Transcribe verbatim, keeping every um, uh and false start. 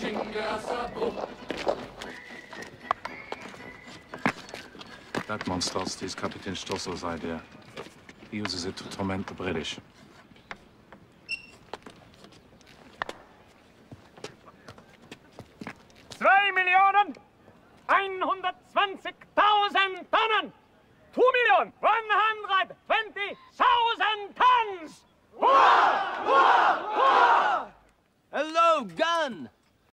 That monstrosity is Kapitän Stossel's idea. He uses it to torment the British. Zwei Millionen einhundertzwanzigtausend Tonnen!